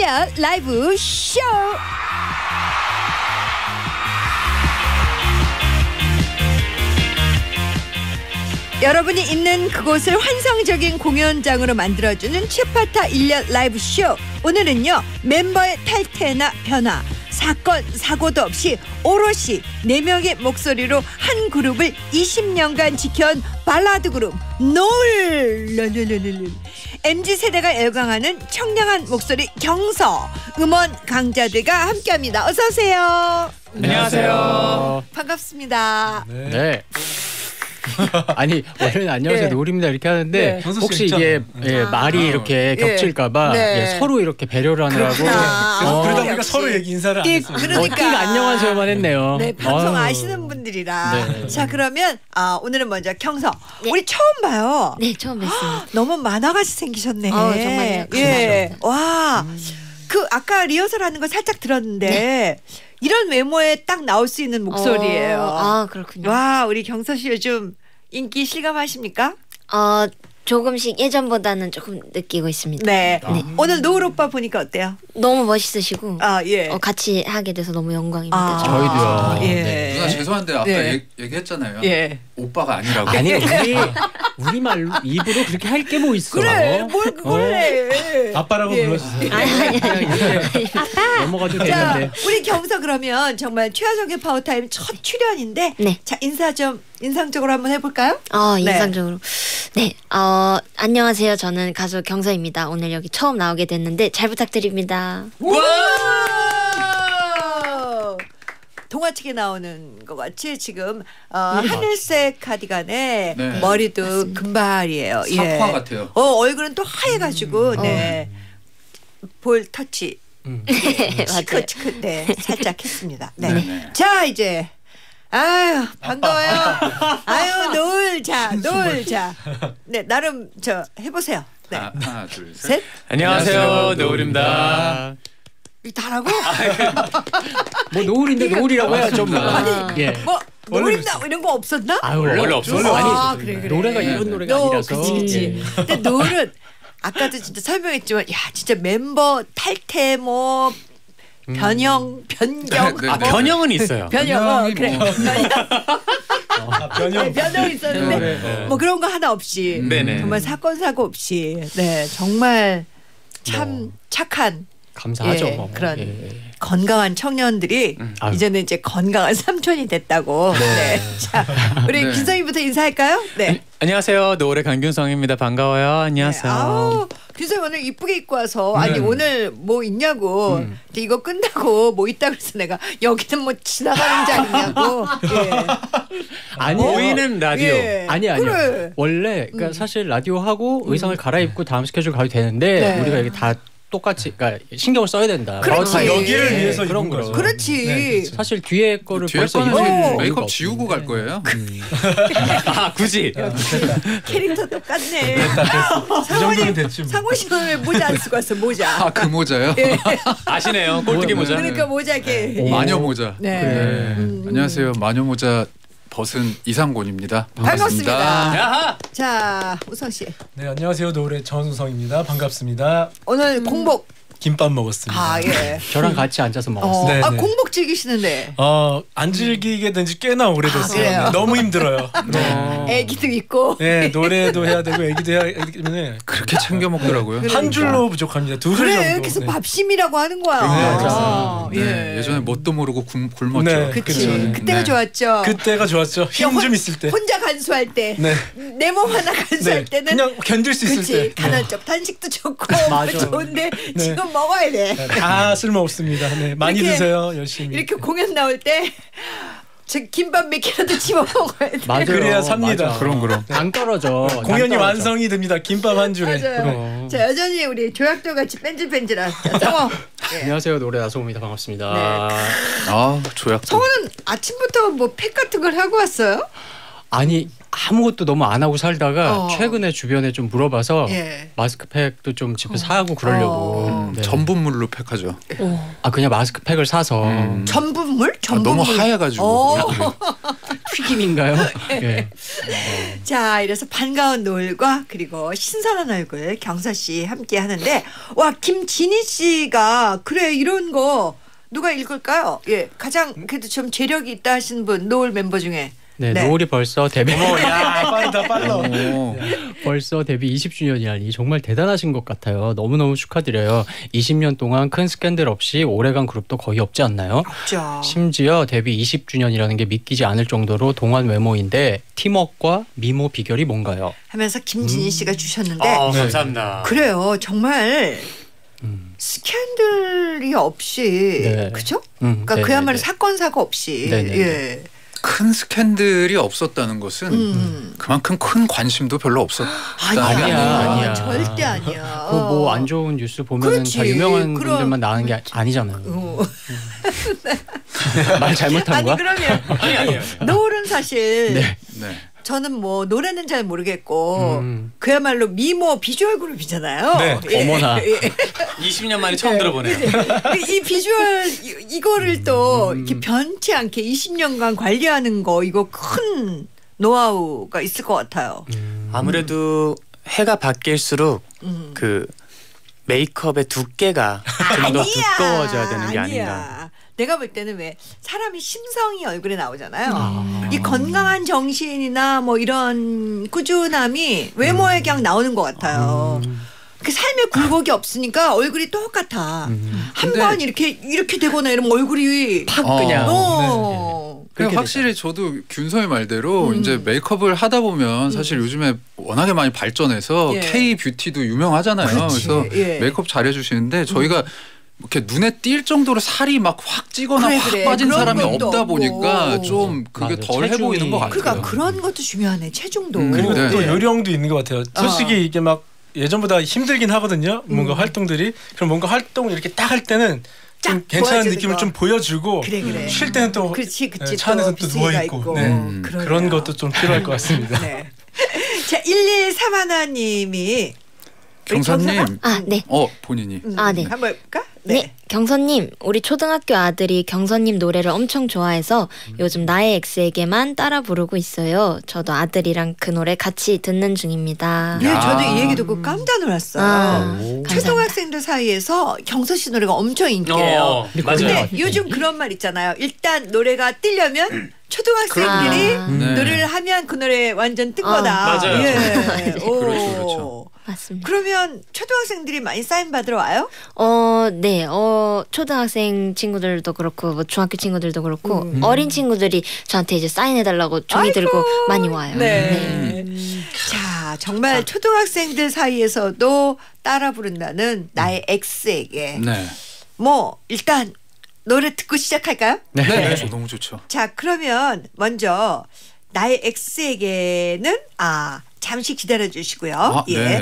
일렬 라이브 쇼. 여러분이 있는 그곳을 환상적인 공연장으로 만들어주는 최파타 일렬 라이브 쇼. 오늘은요, 멤버의 탈퇴나 변화, 사건 사고도 없이 오롯이 4명의 목소리로 한 그룹을 20년간 지켜온 발라드 그룹 노을. MZ세대가 열광하는 청량한 목소리 경서 음원 강자들과 함께합니다. 어서오세요. 안녕하세요. 반갑습니다. 네. 아니 원래는 안녕하세요 노을입니다 이렇게 하는데 혹시 이게 말이 이렇게 겹칠까봐 서로 이렇게 배려를 하느라고 그러다 보니까 서로 인사를 안 했어요. 그러니까 안녕하세요만 했네요. 네, 방송 아시는 분들이라. 자, 그러면 오늘은 먼저 경서. 우리 처음 봐요. 네, 처음 뵀습니다. 너무 만화같이 생기셨네. 정말요? 예. 와. 그 아까 리허설 하는 거 살짝 들었는데 이런 외모에 딱 나올 수 있는 목소리예요. 그렇군요. 와, 우리 경서 씨 요즘 인기 실감하십니까? 조금씩 예전보다는 조금 느끼고 있습니다. 네. 오늘 노을 오빠 보니까 어때요? 너무 멋있으시고 예. 같이 하게 돼서 너무 영광입니다. 저희도요. 예. 누나 죄송한데 아까 얘기했잖아요. 예. 오빠가 아니라고. 아니 우리 말로 입으로 그렇게 할 게 뭐 있어. 그래, 뭘 그걸 해. 아빠라고 불러주세요. 아니. 넘어가도 자, 되는데. 우리 경서 그러면 정말 최하정의 파워타임 첫 출연인데 네. 자, 인사 좀 인상적으로 한번 해볼까요? 인상적으로. 네. 안녕하세요. 저는 가수 경서입니다. 오늘 여기 처음 나오게 됐는데 잘 부탁드립니다. 와! 동화책에 나오는 것 같이 지금 하늘색 카디건에 머리도 금발이에요. 사과 같아요. 얼굴은 또 하얘가지고 볼 터치 치크치크 살짝 했습니다. 네. 자, 이제 아유 반가워요. 아유 노을 자. 네, 나름 해보세요. 네. 하나 둘 셋. 셋. 안녕하세요 노을입니다. 다라고? 뭐 노을인데 노을이라고 해야 좀. 뭐 노을입니다 이런 거 없었나? 원래 없었어. 아니 그래. 노래가 이런 노래가 아니라서. 그치. 근데 노을은 아까도 진짜 설명했지만 진짜 멤버 탈퇴 뭐 변경. 변형은 있어요. 변형. 그래. 변형. 변형 있었는데 뭐 그런 거 하나 없이 정말 사건 사고 없이 정말 참 착한 감사하죠. 그런 건강한 청년들이 이제는 이제 건강한 삼촌이 됐다고. 자, 우리 균성이부터 인사할까요? 네. 안녕하세요. 노을의 강균성입니다. 반가워요. 안녕하세요. 균성이 오늘 이쁘게 입고 와서 아니 오늘 뭐 있냐고. 근데 이거 끝나고 뭐 있다 그래서 내가 여기는 뭐 지나가는 자리냐고. 아니 보이는 라디오. 아니요. 그래. 원래 그러니까 사실 라디오 하고 의상을 갈아입고 다음 스케줄 가도 되는데 우리가 여기 다 똑같이 그러니까 신경을 써야 된다. 그렇지. 여기를 위해서 그런 거죠. 그렇지. 사실 뒤에 거를 뒤에 벌써 거는 메이크업 지우고 갈 거예요. 굳이. 캐릭터 똑같네. 이 정도는 됐지. 상호 씨는 왜 모자 안 쓰고 왔어? 모자. 그 모자요? 아시네요. 꼴뚜기 모자. 그러니까 모자 이렇게. 마녀 모자. 네. 안녕하세요. 마녀 모자 벗은 이상곤입니다. 반갑습니다. 야하. 자, 우성 씨. 네, 안녕하세요. 노을의 전우성입니다. 반갑습니다. 오늘 공복. 김밥 먹었습니다. 예. 저랑 같이 앉아서 먹었어요. 네. 공복 즐기시는데. 안 즐기게 된 지 꽤나 오래됐어요. 너무 힘들어요. 애기도 있고. 네, 노래도 해야 되고 애기도 해야 되기 때문에 그렇게 챙겨 먹더라고요. 한 줄로 부족합니다. 2줄 그래, 정도. 계속 밥심이라고 하는 거야. 예전에 뭣도 모르고 굶었죠. 네, 그치. 그때가 좋았죠. 그때가 좋았죠. 힘 좀 있을 때. 혼자 간수할 때. 내 몸 하나 간수할 때는. 그냥 견딜 수 있을 때. 간헐적 단식도 좋고 맞아. 좋은데 지금 먹어야 돼. 다 쓸모없습니다. 네, 많이 이렇게, 드세요. 열심히. 이렇게 공연 나올 때 저 김밥 몇 개라도 집어 먹어야 돼. 맞아요. 그래야 삽니다. 맞아. 그럼. 안 떨어져. 공연이 안 떨어져. 완성이 됩니다. 김밥 한 줄에. 맞아요. 자, 여전히 우리 조약돌 같이 뺀질뺀질한 성호. 안녕하세요. 노래 나성호입니다. 반갑습니다. 조약. 성호는 아침부터 뭐 팩 같은 걸 하고 왔어요? 아니 아무것도 너무 안 하고 살다가 최근에 주변에 좀 물어봐서 예. 마스크팩도 좀 집에 사고 그러려고. 네. 전분물로 팩하죠. 아 그냥 마스크팩을 사서. 전분물? 너무 하얘가지고. 튀김인가요? 예. 자, 이래서 반가운 노을과 그리고 신선한 얼굴 경서 씨 함께 하는데 와 김진희 씨가 그래 이런 거 누가 읽을까요? 예, 가장 그래도 좀 재력이 있다 하시는 분 노을 멤버 중에. 네, 노을이 벌써 데뷔. 야 빠르다 빨라. 벌써 데뷔 20주년이라니 정말 대단하신 것 같아요. 너무너무 축하드려요. 20년 동안 큰 스캔들 없이 오래간 그룹도 거의 없지 않나요? 없죠. 심지어 데뷔 20주년이라는 게 믿기지 않을 정도로 동안 외모인데 팀워크와 미모 비결이 뭔가요? 하면서 김진희 씨가 주셨는데 감사합니다. 그래요. 정말 스캔들이 없이 네. 그죠? 그러니까 그야말로 사건 사고 없이 예. 큰 스캔들이 없었다는 것은 그만큼 큰 관심도 별로 없었다. 아니야. 절대 아니야. 그 뭐 안 좋은 뉴스 보면 다 유명한 분들만 나오는 게 아니잖아요. 말 잘못한 거야? 아니 그러면 아니에요. 노을은 사실 네. 저는 뭐 노래는 잘 모르겠고 그야말로 미모 비주얼 그룹이잖아요. 네. 예. 어머나. 예. 20년 만에 처음 들어보네요. 이 비주얼 이거를 또 이렇게 변치 않게 20년간 관리하는 거 이거 큰 노하우가 있을 것 같아요. 아무래도 해가 바뀔수록 그 메이크업의 두께가 좀 더 두꺼워져야 되는 게 아닌가. 내가 볼 때는 왜 사람이 심성이 얼굴에 나오잖아요. 이 건강한 정신이나 뭐 이런 꾸준함이 외모에 그냥 나오는 것 같아요. 그 삶에 굴곡이 없으니까 얼굴이 똑같아. 한 번 이렇게 되거나 이러면 얼굴이 팍 그냥. 그냥 확실히 저도 균서의 말대로 이제 메이크업을 하다 보면 사실 요즘에 워낙에 많이 발전해서 예. K 뷰티도 유명하잖아요. 그렇지. 그래서 예. 메이크업 잘해주시는데 저희가 이렇게 눈에 띌 정도로 살이 막 확 찌거나 확 빠진 그런 사람이 것도 없다 없고. 보니까 좀 그게 맞아. 덜 해 보이는 것 같아요. 그러니까 그런 것도 중요하네. 체중도. 그리고 네. 또 요령도 있는 것 같아요. 솔직히 이게 막 예전보다 힘들긴 하거든요. 뭔가 활동들이. 그럼 뭔가 활동 이렇게 딱 할 때는 좀 괜찮은 보여주는 느낌을 거. 좀 보여주고 그래. 쉴 때는 또 그렇지. 차 안에서 또 누워 있고 그런 것도 좀 필요할 것 같습니다. 네. 자, 1131님이 경사님. 아, 네. 본인이. 아, 네. 한번 해볼까? 네. 경서님, 우리 초등학교 아들이 경서님 노래를 엄청 좋아해서 요즘 나의 엑스에게만 따라 부르고 있어요. 저도 아들이랑 그 노래 같이 듣는 중입니다. 네, 저도 이 얘기 듣고 깜짝 놀랐어요. 감사합니다. 초등학생들 사이에서 경서 씨 노래가 엄청 인기예요. 맞아요. 근데 요즘 그런 말 있잖아요. 일단 노래가 뜨려면 초등학생들이 그렇죠. 노래를 하면 그 노래 완전 뜬 거다. 맞아요. 예. 오. 그렇죠. 맞습니다. 그러면 초등학생들이 많이 사인 받으러 와요? 네. 초등학생 친구들도 그렇고 뭐 중학교 친구들도 그렇고 어린 친구들이 저한테 이제 사인해달라고 종이 들고 많이 와요. 네. 자, 정말 초등학생들 사이에서도 따라 부른다는 나의 엑스에게. 네. 뭐 일단 노래 듣고 시작할까요? 네. 너무 좋죠. 자, 그러면 먼저 나의 엑스에게는 잠시 기다려 주시고요. 예. 네.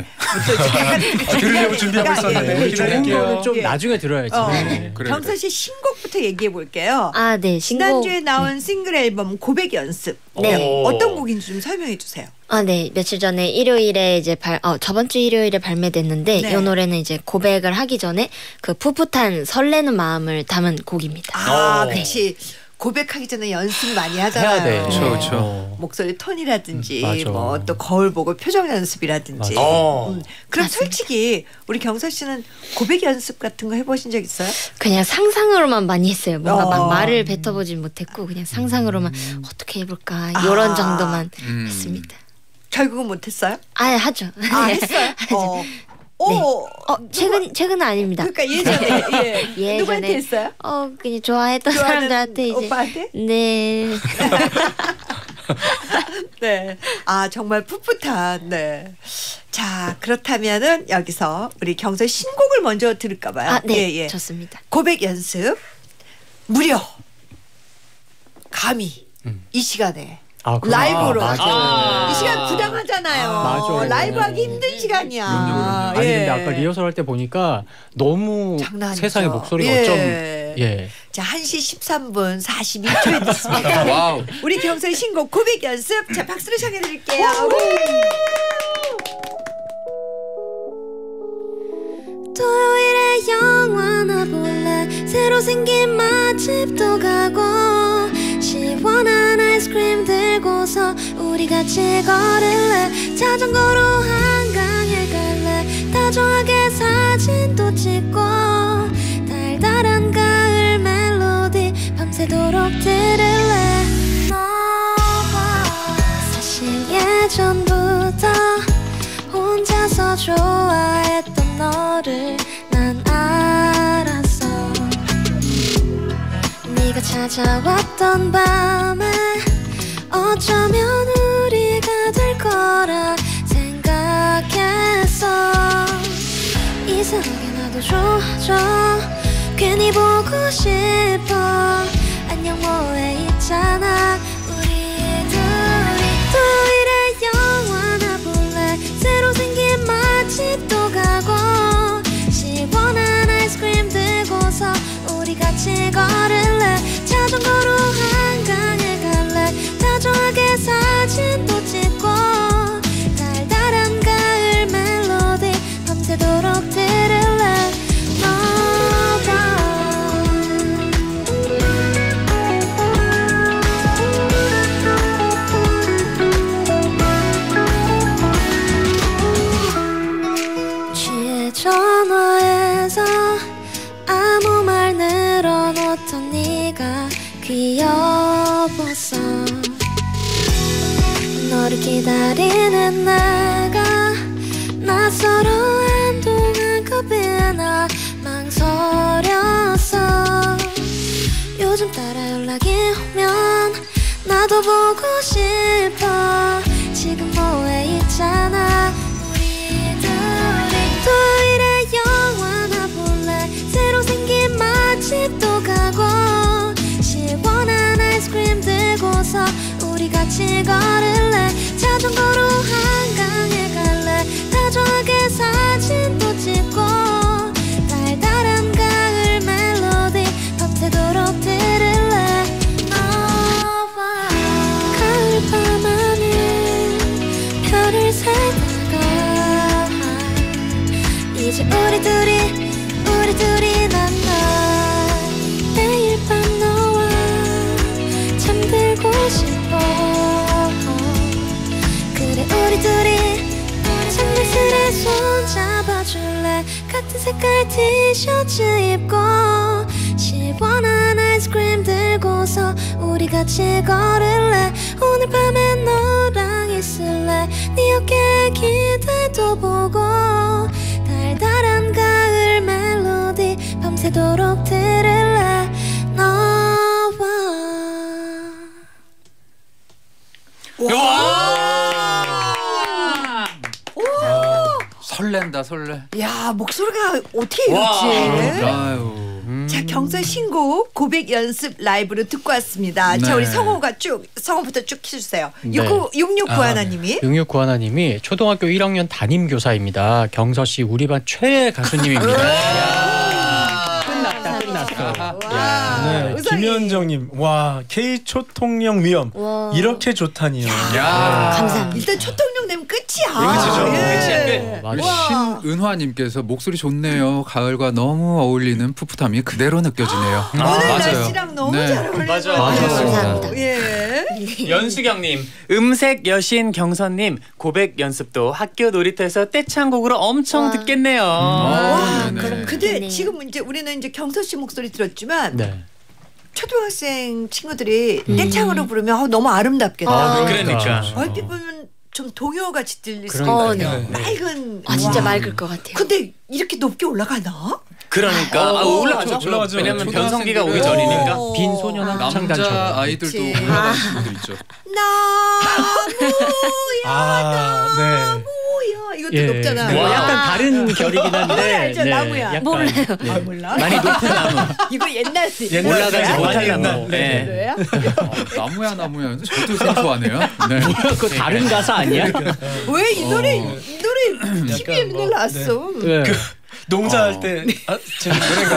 들으려고 준비하고 있었는데 우리 좋은 기다릴게요. 거는 좀 예. 나중에 들어야지. 네. 그래. 경서 씨 신곡부터 얘기해 볼게요. 아, 네. 지난주에 나온 싱글 앨범 고백 연습. 네. 어떤 곡인지 좀 설명해 주세요. 네. 며칠 전에 일요일에 이제 저번 주 일요일에 발매됐는데 네. 이 노래는 이제 고백을 하기 전에 그 풋풋한 설레는 마음을 담은 곡입니다. 그렇지. 고백하기 전에 연습 많이 하잖아요. 해야 돼. 그렇죠. 목소리 톤이라든지 맞아. 뭐 또 거울 보고 표정 연습이라든지. 맞아. 그럼 맞습니다. 솔직히 우리 경서 씨는 고백 연습 같은 거 해보신 적 있어요? 그냥 상상으로만 많이 했어요. 뭔가 막 어. 말을 뱉어보진 못했고 그냥 상상으로만 어떻게 해볼까 이런 정도만 했습니다. 결국은 못했어요? 하죠. 했어요? 최근은 아닙니다. 그러니까 예전에 예전에 누구한테 했어요? 그냥 좋아했던 좋아하는 사람들한테 이제 오빠한테? 네. 네. 정말 풋풋한. 네. 자, 그렇다면은 여기서 우리 경서 신곡을 먼저 들을까 봐요. 네. 좋습니다. 고백 연습 무려 감히 이 시간에 라이브로 맞아요. 이 시간 부당하잖아요. 맞아요. 라이브 하기 힘든 시간이야. 아니 근데 아까 리허설 할 때 보니까 너무 장난 아니죠. 세상에 목소리가 예. 어쩜 자, 1시 13분 42초에 듣습니다. 와우. 우리 경선의 신곡 고백 연습. 자, 박수로 청해 드릴게요. 토요일에 영화 나 볼래 새로 생긴 맛집도 가고 시원한 아이스크림 들고서 우리 같이 걸을래 자전거로 한강에 갈래 다정하게 사진도 찍고 달달한 가을 멜로디 밤새도록 들을래 너와 사실 예전부터 혼자서 좋아했던 너를 난 알았어 네가 찾아왔던 밤에 어쩌면 우리가 될 거라 생각했어 이상하게 나도 좋아져 괜히 보고 싶어 안녕 뭐해 있잖아 우리 둘이 토요일에 영화 나 볼래 새로 생긴 맛집도 가고 시원한 아이스크림 들고서 우리 같이 걸을래 자전거로 한강에 갈래 다정하게 사진도 찍고 달달한 가을 멜로디 밤새도록 들을래 너와 취해 전화해서 아무 말 늘어놓던 네가 귀여웠어 너를 기다리는 내가 낯설어 한동안 겁이 나 망설였어 요즘 따라 연락이 오면 나도 보고 싶어 지금 뭐해 있잖아 우리 둘이 토요일에 영화 나 볼래 새로 생긴 맛집도 가고 시원한 아이스크림 들고서 우리 같이 걸을래 자전거로 한강에 갈래 다정하게 사진도 찍고 달달한 가을 멜로디 밤새도록 들을래 너와 가을밤 하늘 별을 살다가 이제 우리 둘이 만나 매일 밤 너와 잠들고 싶어 그래 우리 둘이 장미술에 손 잡아줄래 같은 색깔 티셔츠 입고 시원한 아이스크림 들고서 우리 같이 걸을래 오늘 밤에 너랑 있을래 네 어깨에 기대도 보고 달달한 가을 멜로디 밤새도록 들을래 너와 설렌다 설레. 야, 목소리가 어떻게 이렇지? 아유. 자, 경선 신곡 고백 연습 라이브로 듣고 왔습니다. 네. 자, 우리 성호부터 쭉 해주세요. 네. 6691 하나님이. 6691 하나님이 초등학교 1학년 담임 교사입니다. 경서 씨 우리 반 최애 가수님입니다. 끝났어. 네, 김현정님, 와 K 초통령 위험 이렇게 좋다니요. 감사합니다. 일단 초통령 되면 끝이야. 끝이야. 신은화님께서 목소리 좋네요. 가을과 너무 어울리는 풋풋함이 그대로 느껴지네요. 오늘 날씨랑 너무 잘 어울려요. 맞아요. 예. 연수경님, 음색 여신 경선님 고백 연습도 학교 놀이터에서 떼창곡으로 엄청 듣겠네요. 와, 근데 지금 이제 우리는 이제 경서 씨 목소리 들었지만. 네. 초등학생 친구들이 떼창으로 부르면 너무 아름답게 그러니까 얼핏 보면 좀 동요같이 들릴 수 있는 맑은 진짜 맑을 것 같아요. 근데 이렇게 높게 올라가나? 그러니까 올라가죠. 왜냐면 변성기가 오기 전이니까. 빈 소년 합창단처럼 남자 아이들도 올라가는 친구들 있죠. 나무야 이것도 높잖아. 뭐 약간 다른 결이긴 한데. 알죠? 나무야. 약간, 몰라요. 몰라? 많이 높은 나무. 이거 옛날 올라가지 못할 나무. 네. 나무야. 저도 생소하네요. 네. 그거 다른 가사 아니야? 왜 이 노래 TV에 맨날 나왔어. 농사할 때 제 노래인가요?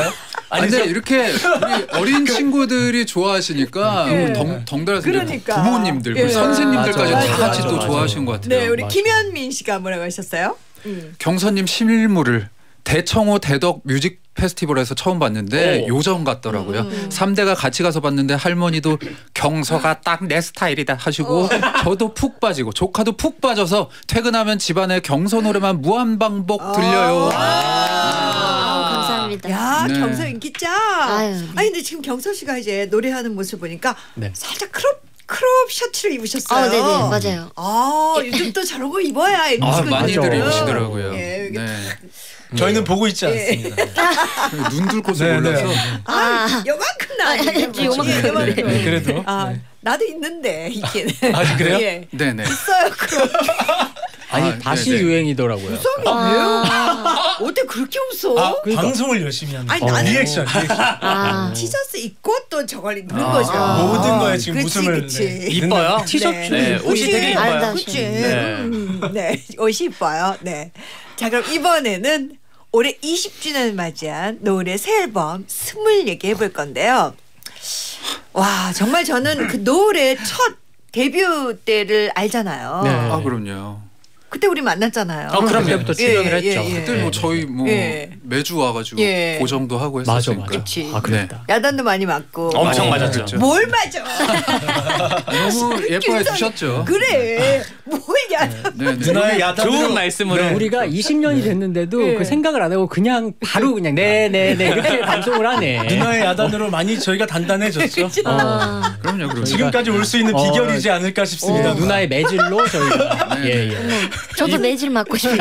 아니 근데 이렇게 우리 어린 친구들이 좋아하시니까 덩달아서 그러니까. 부모님들, 그 선생님들까지 다 같이 또 좋아하시는 것 같아요. 네, 우리 김현민 씨가 뭐라고 하셨어요? 경선님 실물을 대청호 대덕 뮤직 페스티벌에서 처음 봤는데 요정 같더라고요. 3대가 같이 가서 봤는데 할머니도 경서가 딱 내 스타일이다 하시고 저도 푹 빠지고 조카도 푹 빠져서 퇴근하면 집안에 경서 노래만 무한반복 들려요. 감사합니다. 야, 네. 경서 인기짱. 아니 근데 지금 경서 씨가 이제 노래하는 모습 보니까 살짝 크롭 셔츠를 입으셨어요. 네네 맞아요. 요즘 또 저런 거 입어야 많이들 입으시더라고요. 네. 저희는 보고 있지 않습니다. 눈 들고서 몰라서. 요만큼 나지. 요만큼. 그래도. 나도 있는데 있긴. 그래요? 예. 네네. 있어요. 그럼. 아니 다시 유행이더라고요. 웃음이에요? 어떻게 그렇게 웃어? 방송을 열심히 하는. 아니, 나는 리액션. 티셔츠 입고 또 저걸 입는 거죠. 모든 거에 지금 웃음을. 이뻐요. 티셔츠. 네, 옷이 되게 이뻐요. 그치. 네, 옷이 이뻐요. 네. 자, 그럼 이번에는 올해 20주년을 맞이한 노을의 새 앨범 20 얘기해 볼 건데요. 와, 정말 저는 그 노을의 첫 데뷔 때를 알잖아요. 네. 그럼요. 그때 우리 만났잖아요. 그럼 그때부터 출연을 했죠. 그때 뭐 저희 매주 와가지고 고정도 하고 했었으니까. 맞아. 그랬다. 야단도 많이 맞고. 엄청 맞았죠. 뭘 맞아? 너무 예뻐해 주셨죠. 그래. 뭘 야단? 누나의 야단. 좋은 말씀으로. 우리가 20년이 됐는데도 그 생각을 안 하고 그냥 바로 그냥 네네네 이렇게 방송을 하네. 누나의 야단으로 많이 저희가 단단해졌죠. 그럼요. 지금까지 올 수 있는 비결이지 않을까 싶습니다. 누나의 매질로 저희가. 저도 매질 맞고 싶어요.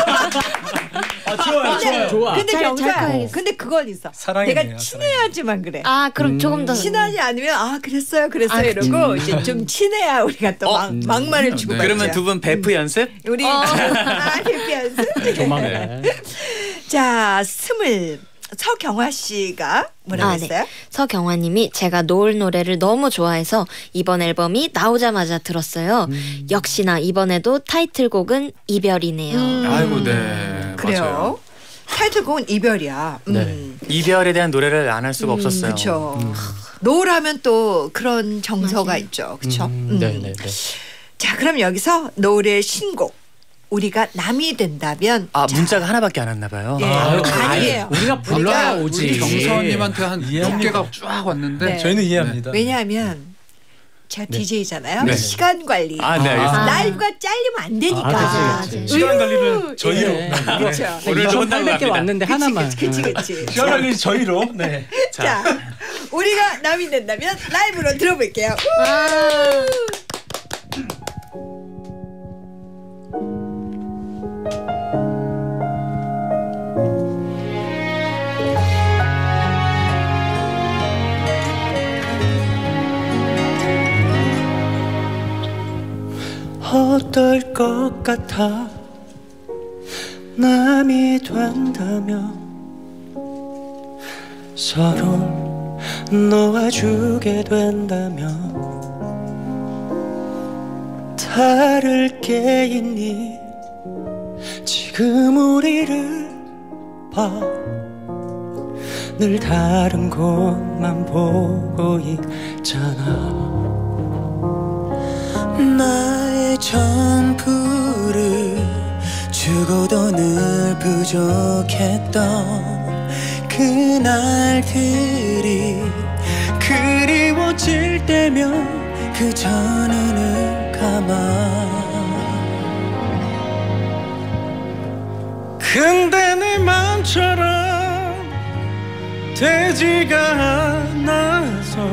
좋아. 근데 잘 경사. 가야겠어. 근데 그건 있어. 사랑이네요, 내가 친해야지만 그래. 그럼 조금 더 친하지 않으면 그랬어요 이러고 이제 좀 친해야 우리가 또 막말을 주고. 그러면 두 분 베프 연습? 우리 베프 연습. 조만간. 자, 20 서경화 씨가 뭐라고 했어요? 네. 서경화님이 제가 노을 노래를 너무 좋아해서 이번 앨범이 나오자마자 들었어요. 역시나 이번에도 타이틀곡은 이별이네요. 아이고 네. 그래요. 맞아요. 타이틀곡은 이별이야. 이별에 대한 노래를 안 할 수가 없었어요. 그렇죠. 노을하면 또 그런 정서가 있죠. 그렇죠. 네네네. 자, 그럼 여기서 노을의 신곡 우리가 남이 된다면. 문자가 하나밖에 안 왔나 봐요. 아니에요. 우리가 불러야 오지. 우리 경선님한테 한 6개가 쫙 왔는데 저희는 이해합니다. 왜냐하면 제가 DJ잖아요. 시간 관리. 네, 알겠습니다. 라이브가 잘리면 안 되니까. 시간 관리를 저희로. 그렇죠. 오늘 좀 800개 왔는데 하나만. 그치. 시간 관리 저희로. 네. 자, 우리가 남이 된다면 라이브로 들어볼게요. 어떨 것 같아 남이 된다면 서로 놓아주게 된다면 다를 게 있니 지금 우리를 봐 늘 다른 곳만 보고 있잖아 나의 전부를 주고도 늘 부족했던 그날들이 그리워질 때면 그저 눈을 감아 근데 내 맘처럼 되지가 않아서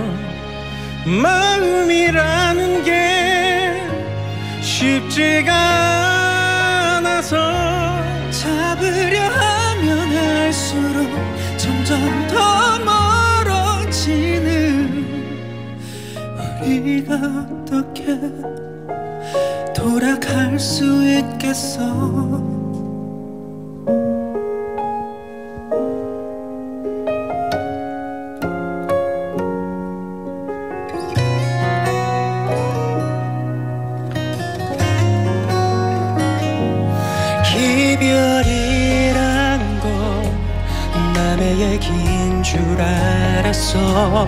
마음이라는 게 쉽지가 않아서 잡으려 하면 할수록 점점 더 멀어지는 우리가 어떻게 돌아갈 수 있겠어 이별이란 건 남의 얘긴 줄 줄 알았어.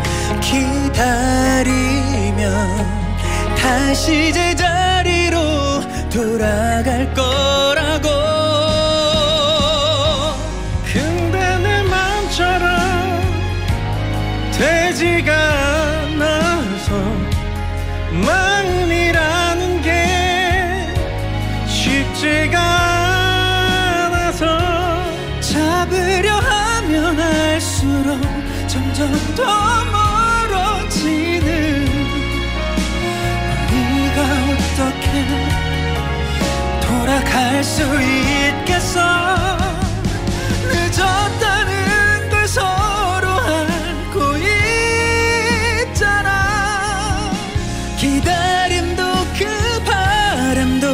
기다리면 다시 제자리로 돌아갈 거라고. 근데 내 맘처럼 되지가 않아서 마음이라는 게 쉽지가 않아서 잡으려 하면 할수록 점점 더 멀어지는 우리가 어떻게 돌아갈 수 있겠어. 늦었다는 걸 서로 알고 있잖아. 기다림도 그 바람도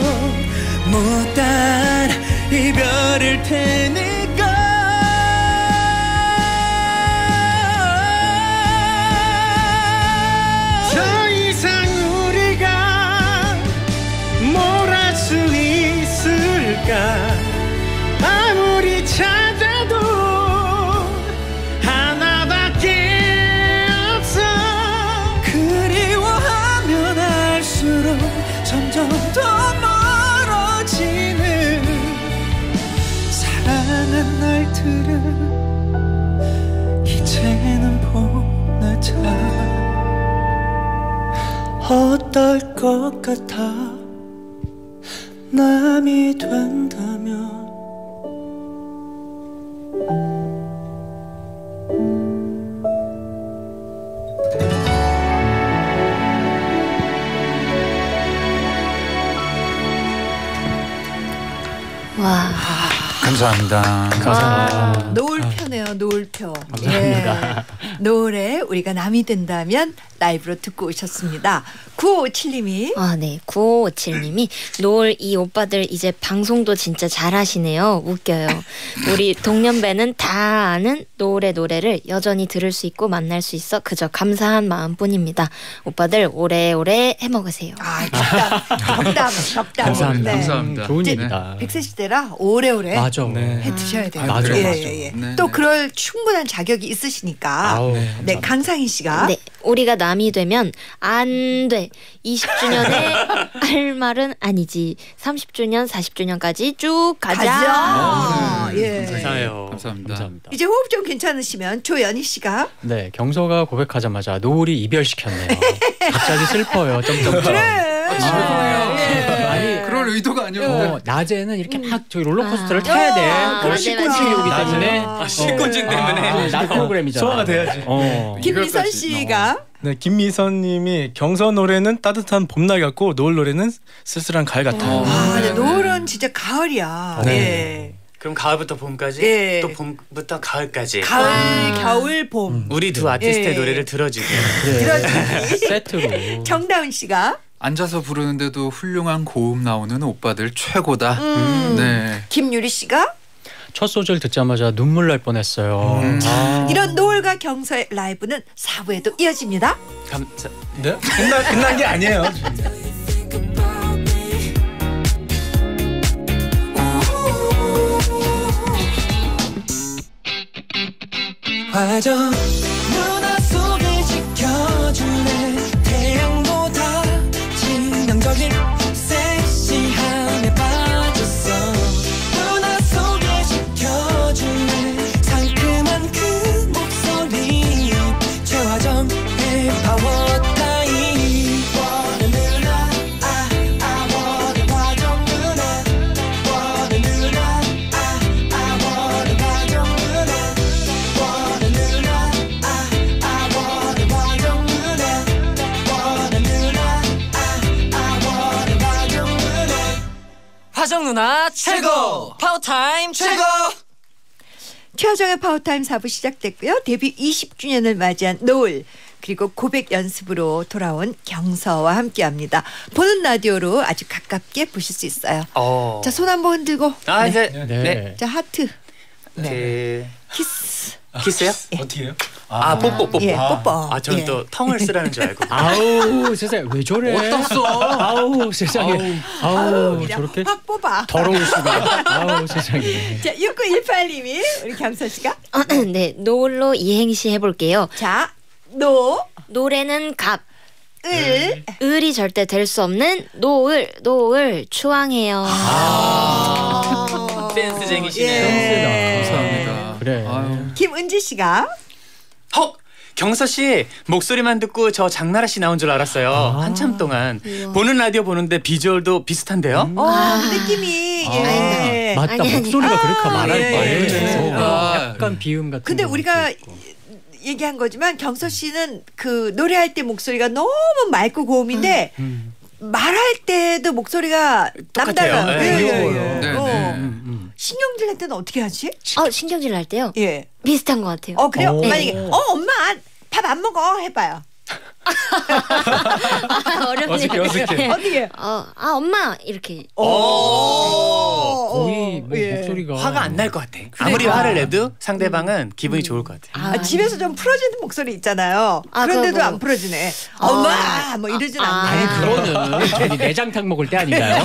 못한 이별일 테니까. 더 이상 우리가 뭘 할 수 있을까. 아무리 찾아도 하나밖에 없어. 그리워하면 할수록 점점 더 멀어지는 사랑한 날들을 이제는 보내자. 어떨 것 같아 남이 된다면. 와. 감사합니다. 감사합니다. 노을표네요. 노을표. 감사합니다. 예. 노을에 우리가 남이 된다면 라이브로 듣고 오셨습니다. 9557님이 아, 네. 9557님이 노을 이 오빠들 이제 방송도 진짜 잘하시네요. 웃겨요. 우리 동년배는 다 아는 노을의 노래를 여전히 들을 수 있고 만날 수 있어 그저 감사한 마음뿐입니다. 오빠들 오래오래 해먹으세요. 아, 덕담. 감사합니다. 네. 감사합니다. 좋은 네. 일이다. 100세 시대라 오래오래 맞아. 해 드셔야 돼요. 맞아, 예, 맞아. 예, 예. 네, 또 네. 그럴 충분한 자격이 있으시니까. 아우, 네, 감사합니다. 강상희 씨가 네, 우리가 남이 되면 안 돼. 20주년에 할 말은 아니지. 30주년, 40주년까지 쭉 가자. 예. 감사해요. 감사합니다. 감사합니다. 이제 호흡 좀 괜찮으시면 조연희 씨가 네, 경서가 고백하자마자 노을이 이별시켰네요. 갑자기 슬퍼요. 점점점. 그래. 아니, 그럴 의도가 아니었는데. 낮에는 이렇게 막 저기 롤러코스터를 타야 돼. 맞아, 식곤증이 오기 맞아. 때문에. 아, 식곤증 때문에. 낮 프로그램이잖아. 소화가 돼야지. 김미선 씨가 네, 김미선님이 경서 노래는 따뜻한 봄날 같고 노을 노래는 쓸쓸한 가을 같아요. 아, 네, 노을은 진짜 가을이야. 네. 예. 그럼 가을부터 봄까지 예. 또 봄부터 가을까지 가을, 겨울, 봄. 우리 두 아티스트의 예. 노래를 들어주게. 들어주기. 세트로. 정다은 씨가 앉아서 부르는데도 훌륭한 고음 나오는 오빠들 최고다. 네. 김유리 씨가 첫 소절 듣자마자 눈물 날 뻔했어요. 아. 이런 노을과 경서의 라이브는 4부에도 이어집니다. 감사. 네? 끝난 게 아니에요. 화정 누나 속에 지켜줄래. 태양보다 진영적인 섹시함에 빠졌어. 누나 속에 지켜줄래. 상큼한 그 목소리 최화정의 파워타임. 원해 누나 원해 화정 누나. 원해 누나 원해 화정 누나. 화정 누나 최고. 파워타임 최고. 최하정의 파워타임 4부 시작됐고요. 데뷔 20주년을 맞이한 노을 그리고 고백 연습으로 돌아온 경서와 함께합니다. 보는 라디오로 아주 가깝게 보실 수 있어요. 자, 손 한번 흔들고. 아, 네. 이제 네. 네. 자, 하트. 그 키스. 키스요? 어떻게 해요? 뽀뽀. 예, 뽀뽀. 아 저는 예. 또 텅을 쓰라는 줄 알고. 아우 세상에 왜 저래? 어떻소? 아우 세상에. 아우 그냥 저렇게 확 뽑아. 더러울 수가. 아우 세상에. 자, 6918님이 우리 경서 씨가 네, 노을로 이행시 해볼게요. 자, 노래는 갑. 을. 을이 절대 될 수 없는 노을 추앙해요. 댄스쟁이시네요. 감사합니다. 그래. 아유. 김은지 씨가 경서 씨 목소리만 듣고 저 장나라 씨 나온 줄 알았어요. 한참 동안 보는 라디오 보는데 비주얼도 비슷한데요. 느낌이 예. 맞다. 아니. 목소리가 그렇게 말할 예, 바에 예. 약간 비음 같은. 근데 거 우리가 있고. 얘기한 거지만 경서 씨는 그 노래할 때 목소리가 너무 맑고 고음인데 말할 때도 목소리가 똑같아요. 남달라요. 네, 예. 네, 어. 네. 신경질 낼 때는 어떻게 하지? 신경질 날 때요? 예. 비슷한 것 같아요. 그래요? 오. 만약에 엄마 밥 안 먹어 해봐요. 어렵네. 어색해. 어떻게? 엄마 이렇게. 거의 뭐 예. 목소리가 화가 안 날 것 같아. 아무리 화를 내도 상대방은 기분이 좋을 것 같아. 집에서 좀 풀어지는 목소리 있잖아요. 그런데도 그거. 안 풀어지네. 엄마 뭐 이러진 않네. 아니 그거는 저기 내장탕 먹을 때 아닌가요?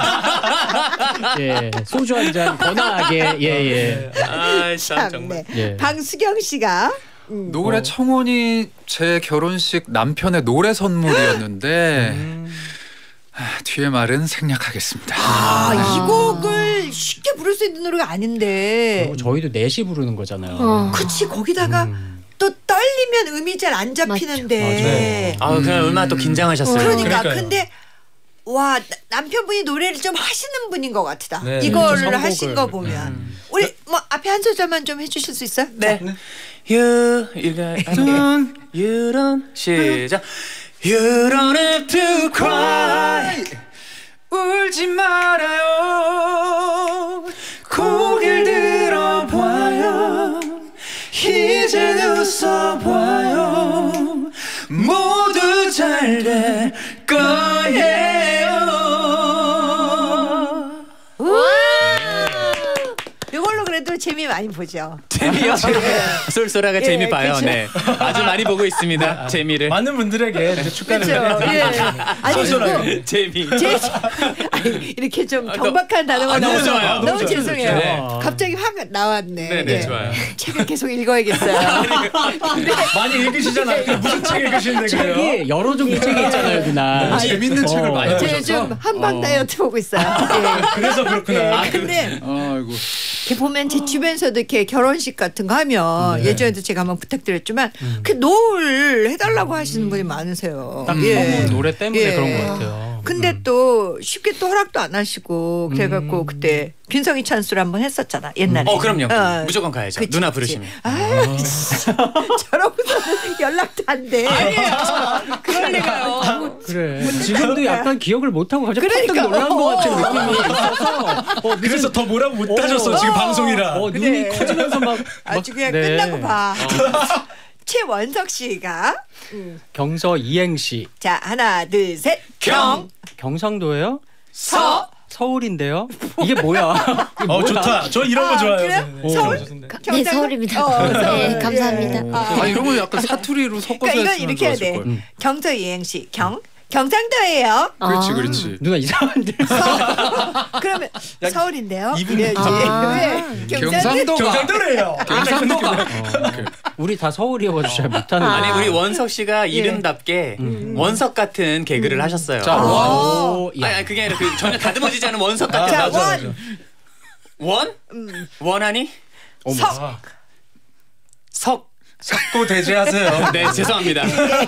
예, 소주 한 잔 건하게 예예. 참 정말. 네. 예. 방수경 씨가 노래 청혼이 제 결혼식 남편의 노래 선물이었는데 뒤에 말은 생략하겠습니다. 이 곡을 쉽게 부를 수 있는 노래가 아닌데. 그리고 저희도 넷이 부르는 거잖아요. 그치 거기다가 또 떨리면 음이 잘 안 잡히는데. 그냥 얼마나 또 긴장하셨어요. 그러니까 그러니까요. 근데 와 남편분이 노래를 좀 하시는 분인 것 같다. 네, 이거를 선곡을. 하신 거 보면 우리 뭐 앞에 한 소절만 좀 해주실 수 있어요? 네. You don't 시작. You don't have to cry. 울지 말아요. 고개를 들어봐요. 이제 웃어봐요. 모두 잘 될 거예요. 이걸로 그래도 재미 많이 보죠. 재미요? 쏠쏠하가 재미 봐요. 그쵸. 네. 아주 많이 보고 있습니다. 재미를. 많은 분들에게 이제 축가를 그렇죠. 예. 아니 그리고 재미. 아니, 이렇게 좀 경박한 단어가 너무 나와서 좋아요. 너무 너무 죄송해요. 네. 갑자기 확 나왔네. 네, 예. 좋아요. 책을 계속 읽어야겠어요. 많이 읽으시잖아요. 무슨 책 읽으시는데 그래요? 책이 여러 종류 책이 있잖아요, 누나. 재밌는 책을 많이 제 보셔서. 좀 한방 다이어트 보고 있어요. 그래서 그렇구나. 근데 아이고. 이렇게 보면 제 주변에서도 이렇게 결혼식 같은 거 하면 예전에도 제가 한번 부탁드렸지만 그 노을 해달라고 하시는 분이 많으세요. 딱 노래 때문에 그런 것 같아요. 근데 또 쉽게 또 허락도 안 하시고 그래갖고 그때 균성이 찬스를 한번 했었잖아 옛날에. 그럼요. 무조건 가야죠. 그치, 누나 그치. 부르시면. 저러고서는 연락도 안 돼. 아니에요. 그럴 리가요. 그래. 지금도 약간 기억을 못 하고 갑자기 그러니까. 팍 놀란 것 같은 느낌이 있어서. 그래서 더 뭐라고 못 하셨어 지금 방송이라. 눈이 커지면서 막 아주 그냥 네. 끝나고 봐. 최원석 씨가 경서 이행시. 자 하나 둘 셋. 경상도예요? 서울인데요? 이게 뭐야? 이게 뭐야? 좋다. 저 이런 거 좋아요. 그래요? 서울? 네, 서울입니다. 서울. 네, 감사합니다. 이런 건 약간 사투리로 섞어서 그러니까 이건 했으면 이렇게 해야 좋았을 돼. 걸. 경서 이행시 경상도예요. 그렇지. 누나 이상한데. 그러면 서울인데요. 이분 이래야지. 왜? 경상도가 경상도래요. 경상도가 우리 다 서울이어가지고 잘 못하는. 아니 우리 원석 씨가 이름답게 원석 같은 개그를 하셨어요. 자, 오, 아니 그게 아니라 그 전혀 다듬어지지 않은 원석 같은. 자, 맞아. 원. 원? 원하니? 석. 석. 석고 대제하세요. 네 죄송합니다.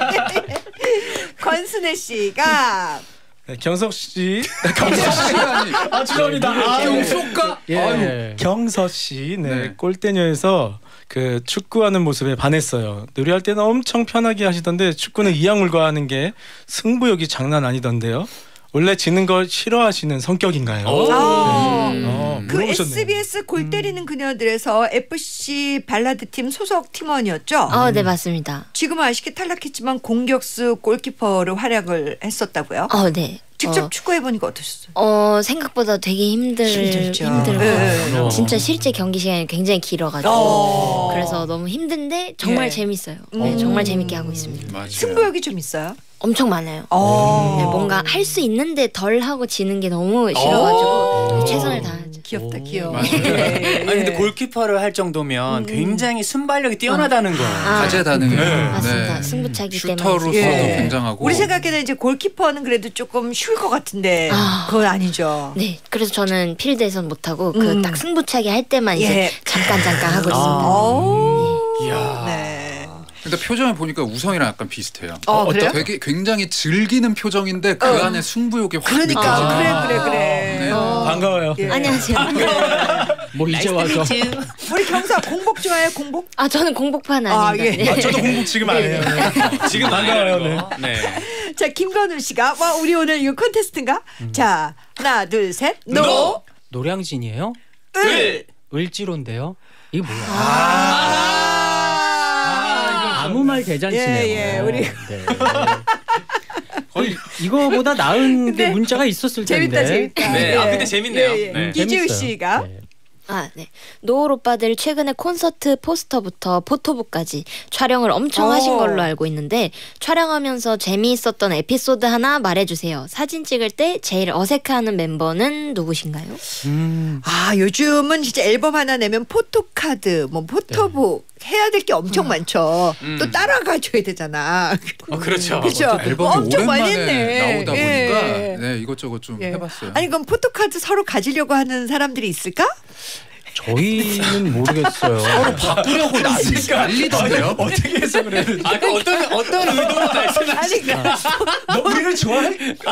권순혜 씨가 네, 경석 씨. 아니 죄송합니다. 경수가 예. 경서 씨, 네. 골대녀에서 그 축구하는 모습에 반했어요. 노래할 때는 엄청 편하게 하시던데 축구는 이악물과 게 승부욕이 장난 아니던데요. 원래 지는 걸 싫어하시는 성격인가요? 그 물어보셨네요. SBS 골 때리는 그녀들에서 FC 발라드 팀 소속 팀원이었죠. 네, 맞습니다. 지금은 아쉽게 탈락했지만 공격수 골키퍼로 활약을 했었다고요. 네. 직접 축구해 보니까 어떠셨어요? 생각보다 되게 힘들고 진짜 실제 경기 시간이 굉장히 길어가지고 그래서 너무 힘든데 정말 재밌어요. 네, 정말 재밌게 하고 있습니다. 맞아요. 승부욕이 좀 있어요? 엄청 많아요. 네, 뭔가 할 수 있는데 덜 하고 지는 게 너무 싫어가지고 최선을 다하죠. 귀엽다, 귀여워. 아니 근데 골키퍼를 할 정도면 굉장히 순발력이 뛰어나다는 거예요. 다재다능해. 맞습니다. 승부차기 때문에. 슈터로서도 굉장하고. 우리 생각에는 이제 골키퍼는 그래도 조금 쉬울 것 같은데 그건 아니죠. 네, 그래서 저는 필드에선 못하고 그 딱 승부차기 할 때만 이제 잠깐 하고 있습니다. 이야. 네. 근데 표정을 보니까 우성이랑 약간 비슷해요. 그래요? 되게 굉장히 즐기는 표정인데 그 안에 승부욕이 확 느껴져요. 그러니까 그래. 네. 반가워요. 안녕하세요. 뭐 이제 와서 우리 경사 공복 좋아해요? 공복? 저는 공복판 아닙니다. 네. 저도 공복 지금 안 해요. 지금 반가워요. 네. 자, 김건우 씨가 우리 오늘 이거 콘테스트인가? 자, 하나, 둘, 셋. 노. 노량진이에요? 을지로인데요. 이게 뭐야? 아무 말 대잔치네요. 우리 거의 이거보다 나은 게 문자가 있었을 텐데. 재밌다. 네, 근데 재밌네요. 네. 이지우 씨가 네. 노을 오빠들 최근에 콘서트 포스터부터 포토북까지 촬영을 엄청 하신 걸로 알고 있는데 촬영하면서 재미있었던 에피소드 하나 말해주세요. 사진 찍을 때 제일 어색해하는 멤버는 누구신가요? 요즘은 진짜 앨범 하나 내면 포토카드, 포토북 해야 될 게 엄청 많죠. 또 따라가줘야 되잖아. 그렇죠. 그렇죠. 앨범이 엄청 많이 오랜만에 했네. 나오다 보니까 네, 이것저것 좀 해봤어요. 아니 그럼 포토카드 서로 가지려고 하는 사람들이 있을까? 저희는 모르겠어요. 서로 바꾸려고 난리던데요? 어떻게 해서 그래? 어떤 의도로 말씀하시나? 너 우리를 좋아해?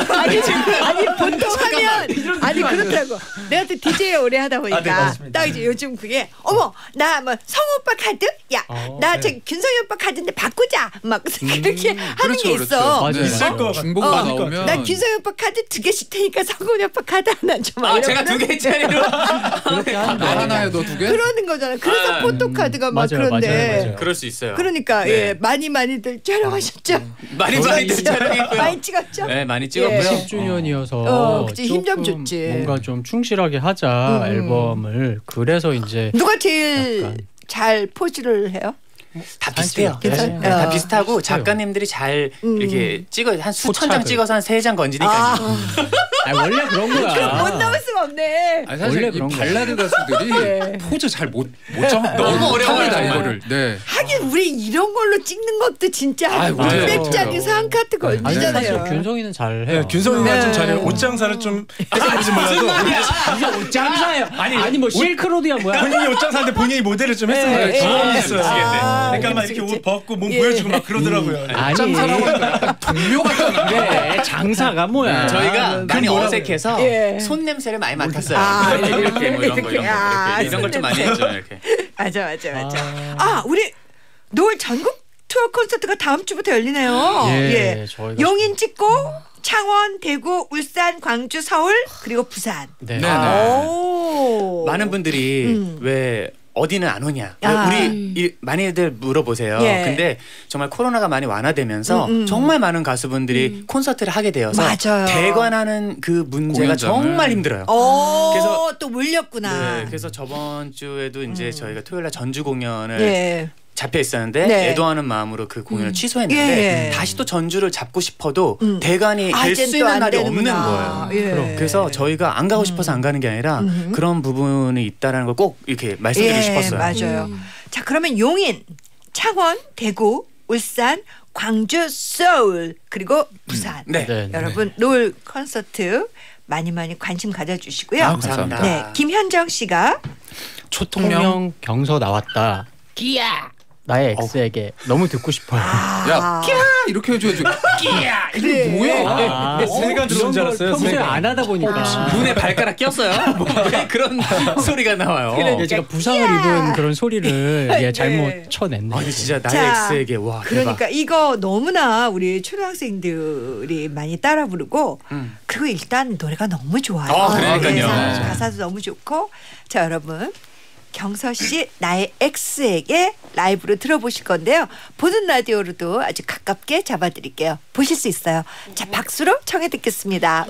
아니 보통 하면 그렇더라고. 내가 또 DJ 오래 하다 보니까 맞습니다. 딱 이제 요즘 그게 나 뭐 성우 오빠 카드? 나 저 균성이 오빠 카드인데 바꾸자. 막 그렇게 하는 게 있어. 맞아요. 있을 거 중복가 나오면 나 균성이 오빠 카드 2개 줄 테니까 성훈이 오빠 카드 하나 좀. 제가 2개짜리로 그렇게 하는데 하나에 너 2개? 그러는 거잖아. 그래서 포토카드가 막 그런데. 맞아요. 그럴 수 있어요. 그러니까 많이들 촬영하셨죠. 많이들 촬영했고요. 많이 찍었죠. 네, 많이 찍었고요. 10주년이어서 그치, 힘 좀 줬지. 뭔가 좀 충실하게 하자 앨범을. 그래서 이제 누가 제일 잘 포즈를 해요? 다 비슷해요. 괜찮아요. 다 비슷하고 작가님들이 잘 이렇게 찍어 한 수천 장 찍어서 한 3장 건지니까. 원래 그런 그럼 거야. 못 나올 수가 없네. 아니, 사실 원래 이 그런 발라드 가수들이 포즈 잘 못 정합니다. 너무 어려워요, 정말. 이거를. 네. 하긴 우리 이런 걸로 찍는 것도 진짜 아이고, 맞아요. 몇백장에서 한 카트 아니, 사실 걸리잖아요. 균성이는 잘해요. 균성이가 좀 잘해요. 옷 장사를 좀 해서인지 몰라도 이제 옷 장사예요. 아니 뭐 실크로드야 뭐야? 본인이 옷 장사인데 본인이 모델을 좀 했어요. 경험이 있어요. 그러니까 막 이렇게 그치. 옷 벗고 몸 보여주고 막 그러더라고요. 아니 짱사라고 약간 동료 같잖아. 그래 장사가 뭐야? 저희가 많이 뭐라고 어색해서 손 냄새를 많이 맡았어요. 이렇게 뭐 이런 거 이런 걸 좀 많이 했죠. 이렇게. 맞아. 우리 노을 전국 투어 콘서트가 다음 주부터 열리네요. 저희가 용인 찍고 창원, 대구, 울산, 광주, 서울 그리고 부산. 네. 많은 분들이 왜 어디는 안 오냐. 우리 많이들 물어보세요. 근데 정말 코로나가 많이 완화되면서 정말 많은 가수분들이 콘서트를 하게 되어서 맞아요. 대관하는 그 문제가 공연장을. 정말 힘들어요. 그래서 또 몰렸구나. 네, 그래서 저번 주에도 이제 저희가 토요일날 전주 공연을 잡혀 있었는데 네. 애도하는 마음으로 그 공연을 취소했는데 다시 또 전주를 잡고 싶어도 대관이 될 이젠 수 또 있는 안 날이 되는구나. 없는 거예요. 그래서 저희가 안 가고 싶어서 안 가는 게 아니라 그런 부분이 있다는 걸 꼭 이렇게 말씀드리고 싶었어요. 맞아요. 자, 그러면 용인, 창원, 대구, 울산, 광주, 서울 그리고 부산. 네. 여러분 노을 콘서트 많이 관심 가져주시고요. 감사합니다. 네, 김현정 씨가 초통령 경서 나왔다. 끼야. 나의 엑스에게 너무 듣고 싶어요. 야, 끼야 이렇게 해줘야지. 끼야 이게 뭐야? 새가 들어온 줄 알았어요. 평소에 새가. 안 하다 보니까 눈에 발가락 꼈어요? 왜 그런 소리가 나와요? 제가 부상을 입은 그런 소리를 잘못 쳐냈네. 아니 진짜 나의 자, 엑스에게 와 대박. 그러니까 이거 너무나 우리 초등학생들이 많이 따라 부르고 그리고 일단 노래가 너무 좋아요. 그러니까요. 가사도 너무 좋고 자 여러분 경서 씨 나의 X에게 라이브로 들어보실 건데요. 보는 라디오로도 아주 가깝게 잡아드릴게요. 보실 수 있어요. 자, 박수로 청해 듣겠습니다.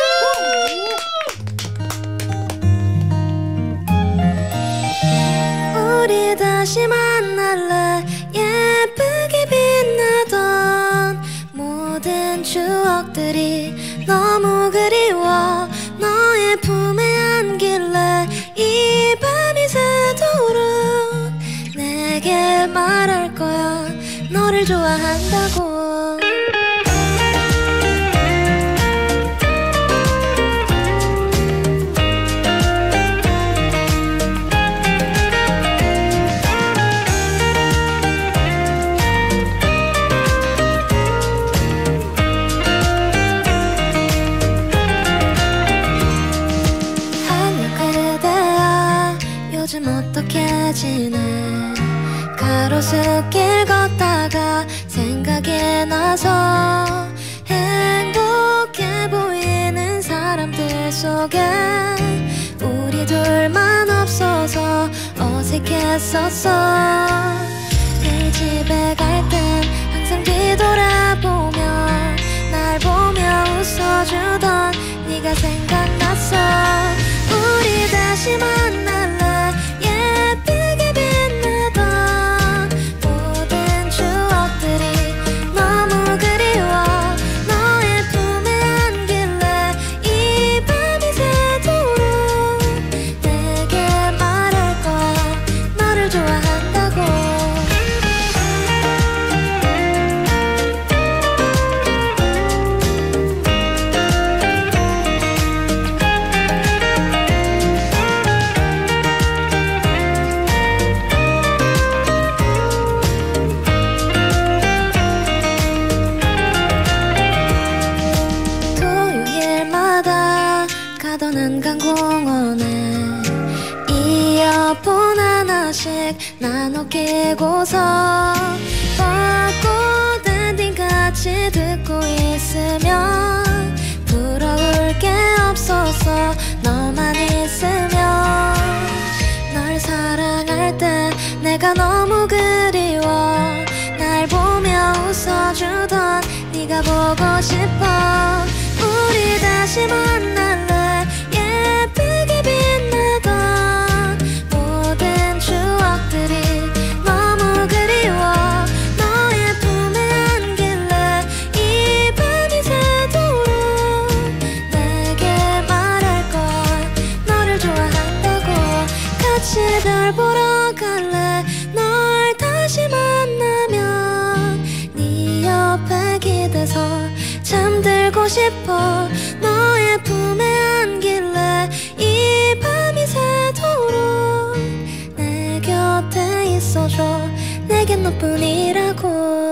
우리 다시 만날래. 예쁘게 빛나던 모든 추억들이 너무 그리워. 너의 품에 안길래 이 밤이 새도록 내게 말할 거야. 너를 좋아한다고. 어떻게 지내. 가로수길 걷다가 생각이 나서 행복해 보이는 사람들 속에 우리 둘만 없어서 어색했었어. 내일 집에 갈 땐 항상 뒤돌아보며 날 보며 웃어주던 네가 생각났어. 우리 다시 만날래. 예쁘게 빛나던 모든 추억들이 너무 그리워. 너의 품에 안길래 이 밤이 새도록 내게 말할 거야. 너를 좋아한다고. 한강공원에 이어폰 하나씩 나눠 끼고서 벚꽃 엔딩 같이 듣고 있으면 부러울 게 없어서 너만 있으면 널 사랑할 때 내가 너무 그리워. 날 보며 웃어주던 네가 보고 싶어. 우리 다시 만날래. 예쁘게 빛나던 모든 추억들이 너무 그리워. 너의 품에 안길래 이 밤이 새도록 내게 말할 거야. 너를 좋아한다고. 같이 별 보러 갈래. 널 다시 만나면 네 옆에 기대서 잠들고 싶어. 너의 품에 안길래 이 밤이 새도록 내 곁에 있어줘. 내겐 너뿐이라고.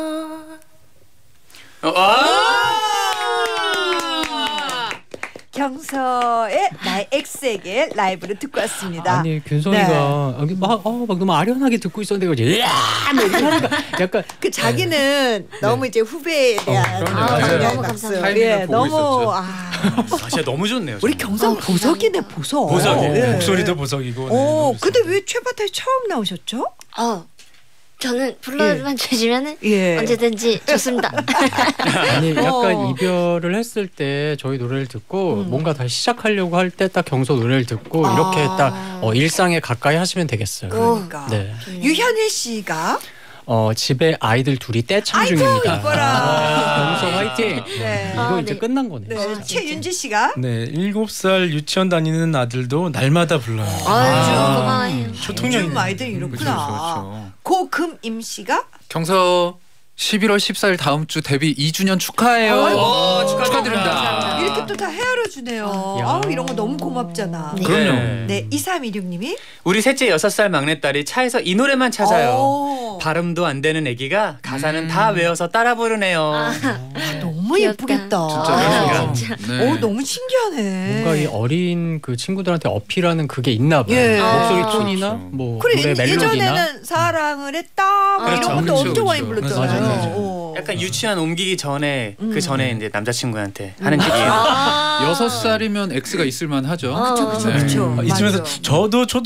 경서의 나의 X에게 라이브를 듣고 왔습니다. 아니 균성이가 여기 막 너무 아련하게 듣고 있었는데 이렇게 약간 그 자기는 너무 이제 후배에 대한 너무 감사합니다. 예, 너무 진짜 너무 좋네요. 우리 경서 보석이네 보석. 보석이에요. 목소리도 보석이고. 근데 왜 최바타에 처음 나오셨죠? 저는 불러만 주시면은 언제든지 좋습니다. 아니 약간 이별을 했을 때 저희 노래를 듣고 뭔가 다시 시작하려고 할 때 딱 경서 노래를 듣고 이렇게 딱 일상에 가까이 하시면 되겠어요. 그러니까. 네. 유현일 씨가 집에 아이들 둘이 떼창 중입니다. 이뻐라. 경서 화이팅. 네. 이거 이제 끝난 거네요. 네. 최윤지 씨가 네, 7살 유치원 다니는 아들도 날마다 불러요. 고마워요. 초통령 아이들 이렇구나. 고금임 씨가 경서 11월 14일 다음 주 데뷔 2주년 축하해요. 축하드립니다. 이렇게 또 다 헤아려 주네요. 이런 거 너무 고맙잖아. 네. 그럼요. 네, 2316님이 우리 셋째 6살 막내딸이 차에서 이 노래만 찾아요. 발음도 안 되는 애기가 가사는 다 외워서 따라 부르네요. 너무 예쁘겠다. 진짜. 네. 너무 신기하네. 뭔가 이 어린 그 친구들한테 어필하는 그게 있나 봐요. 예. 목소리 톤이나 뭐 그래, 노래 멜로디나. 예전에는 사랑을 했다 이런 것도 엄청 많이 불렀잖아요. 맞아요. 약간 유치원 옮기기 전에 그 전에 이제 남자친구한테 하는 얘기예요. 6살이면 X가 있을만 하죠. 그렇죠. 이쯤에서 저도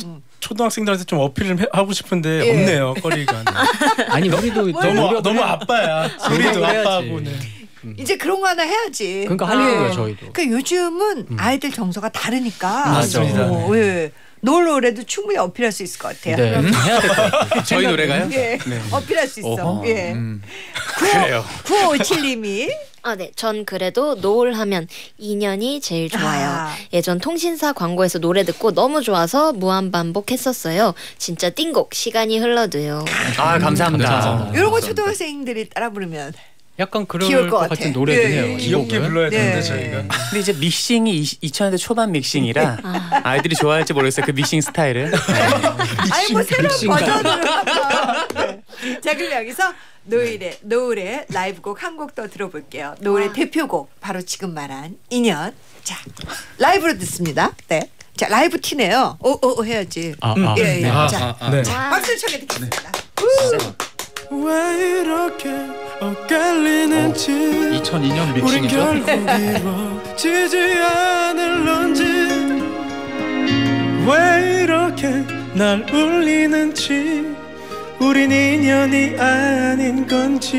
초등학생들한테 좀 어필을 하고 싶은데 없네요. 거리가. 아니 우리도 너무 아빠야. 우리도 아빠하고는. 이제 그런 거 하나 해야지. 그러니까 하려고요 저희도. 그 요즘은 아이들 정서가 다르니까. 맞습니다. 예. 노을 노래도 충분히 어필할 수 있을 것 같아요. 네, 해야 될 것 같아요. 저희 노래가요? 예, 어필할 수 있어. 예. 그래요. 9557님이 네. 전 그래도 노을 하면 인연이 제일 좋아요. 예전 통신사 광고에서 노래 듣고 너무 좋아서 무한 반복했었어요. 진짜 띵곡 시간이 흘러도요. 감사합니다. 이런 거 초등학생들이 따라 부르면 약간 그럴 귀여울 것 것 같은 같아. 노래긴 해요. 귀엽게 불러야 되는데 저희가. 근데 이제 믹싱이 2000년대 초반 믹싱이라 아이들이 좋아할지 모르겠어요. 그 믹싱 스타일을. 아니 뭐 새로운 버전으로 한번. 자 그럼 여기서 노을의 라이브곡 한 곡 더 들어볼게요. 노을의 대표곡 바로 지금 말한 인연. 자 라이브로 듣습니다. 네. 자 라이브 티네요. 오 해야지. 예. 자 박수 청해 듣겠습니다. 왜 이렇게 엇갈리는지 2002년 우린 믹싱이죠. 결국 이루어지지 않을런지 왜 이렇게 날 울리는지 우린 인연이 아닌 건지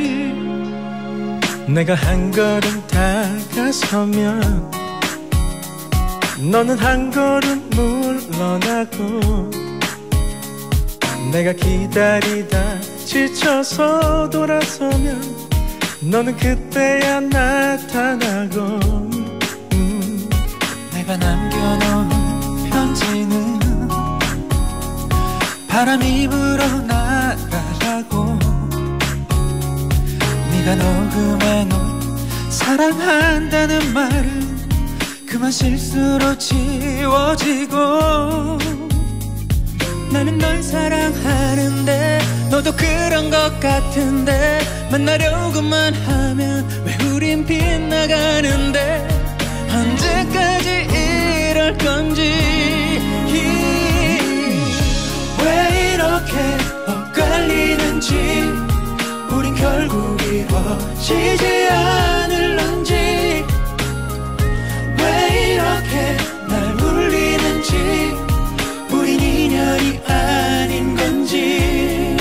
내가 한 걸음 다가서면 너는 한 걸음 물러나고 내가 기다리다 지쳐서 돌아서면 너는 그때야 나타나고 내가 남겨놓은 편지는 바람이 불어 날아가고 네가 녹음해놓은 사랑한다는 말은 그만 실수로 지워지고 나는 널 사랑하는데 너도 그런 것 같은데 만나려고만 하면 왜 우린 빗나가는데 언제까지 이럴 건지 왜 이렇게 엇갈리는지 우린 결국 이루어지지 않을런지 왜 이렇게 날 울리는지 우린 인연이 아닌 건지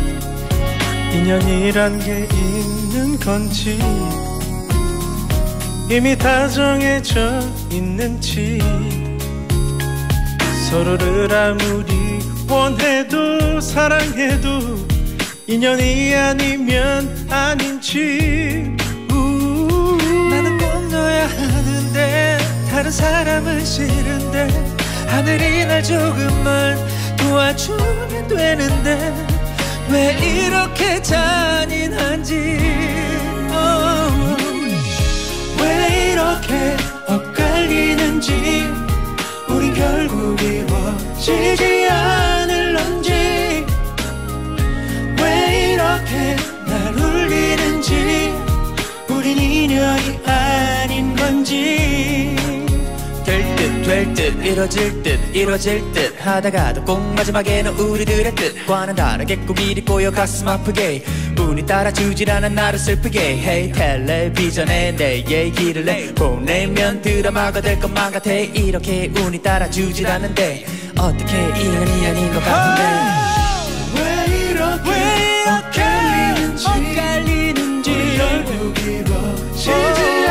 인연이란 게 있는 건지 이미 다 정해져 있는지 서로를 아무리 원해도 사랑해도 인연이 아니면 아닌지 나는 꼭 너야 하는데 다른 사람은 싫은데 하늘이 날 조금만 도와주면 되는데 왜 이렇게 잔인한지 왜 이렇게 엇갈리는지 우린 결국 이루어지지 않을런지 왜 이렇게 날 울리는지 우린 인연이 아닌 건지 될 듯 이뤄질 듯 하다가도 꼭 마지막에는 우리들의 뜻과는 다르게 꼭 이리 꼬여 가슴 아프게 운이 따라주질 않아 나를 슬프게 Hey 텔레비전에 내 얘기를 내 보내면 드라마가 될 것만 같아 이렇게 운이 따라주질 않는데 어떻게 인연이 아닌 것 같은데 왜 이렇게 엇갈리는지 우리 결국 이루어지지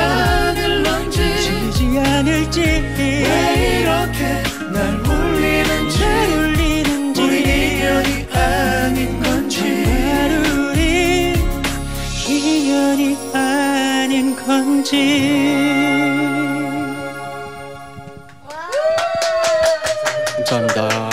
않을지 왜 이렇게 날 울리는지 우리 인연이 아닌 건지 우리 인연이 아닌 건지 감사합니다.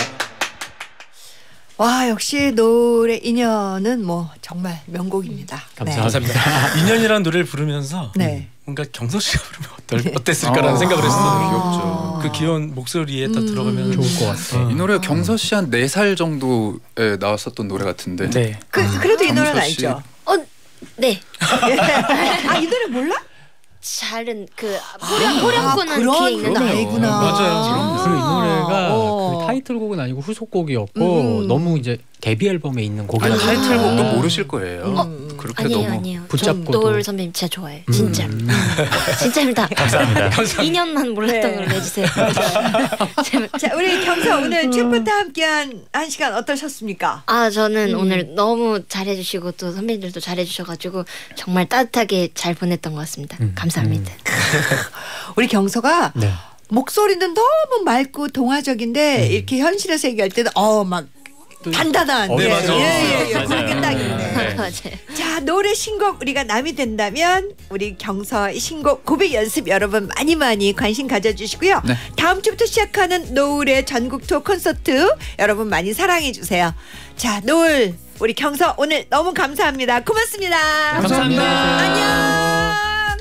와 역시 노래 인연은 뭐 정말 명곡입니다. 감사합니다. 인연이라는 노래를 부르면서 뭔가 경서 씨가 부르면 어땠을까라는 생각을 했어요. 귀엽죠. 그 귀여운 목소리에 딱 들어가면 좋을 것 같아. 이 노래가 경서 씨 한 4살 정도에 나왔었던 노래 같은데. 네. 그래도 이 노래는 알죠? 네. 이 노래 몰라? 잘은 그 호령꾼은 귀에 있는 나이구나. 맞아요. 그리고 이 노래가 그 타이틀곡은 아니고 후속곡이었고 너무 이제 데뷔 앨범에 있는 곡이라서 타이틀곡도 모르실 거예요. 그렇게 아니에요, 너무 아니에요. 붙잡고도. 노을 선배님 진짜 좋아해요. 진짜. 진짜입니다. 감사합니다. 2년만 몰랐던 걸 내주세요. 자, 우리 경서 오늘 챗부터 함께한 1시간 어떠셨습니까? 아, 저는 오늘 너무 잘해주시고 또 선배님들도 잘해주셔가지고 정말 따뜻하게 잘 보냈던 것 같습니다. 감사합니다. 우리 경서가 네. 목소리는 너무 맑고 동화적인데 이렇게 현실에서 얘기할 때는 막 단단한. 네, 맞아요. 예, 맞아요. 그런 게 딱 있네. 맞아요. 자, 노래 신곡 우리가 남이 된다면 우리 경서의 신곡 고백 연습 여러분 많이 많이 관심 가져주시고요. 네. 다음 주부터 시작하는 노을의 전국 투어 콘서트 여러분 많이 사랑해 주세요. 자, 노을 우리 경서 오늘 너무 감사합니다. 고맙습니다. 감사합니다. 안녕.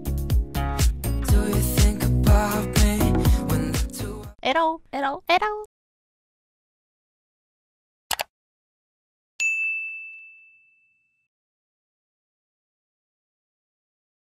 Do you think about me when the two 에라오 에라오 에라오